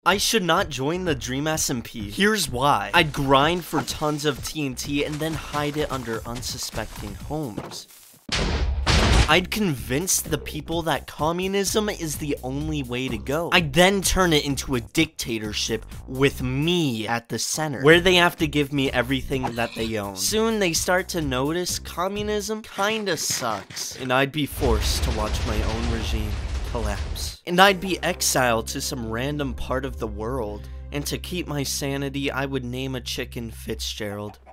I should not join the Dream SMP. Here's why. I'd grind for tons of TNT and then hide it under unsuspecting homes. I'd convince the people that communism is the only way to go. I'd then turn it into a dictatorship with me at the center, where they have to give me everything that they own. Soon they start to notice communism kinda sucks, and I'd be forced to watch my own regime collapse. And I'd be exiled to some random part of the world. And to keep my sanity, I would name a chicken Fitzgerald.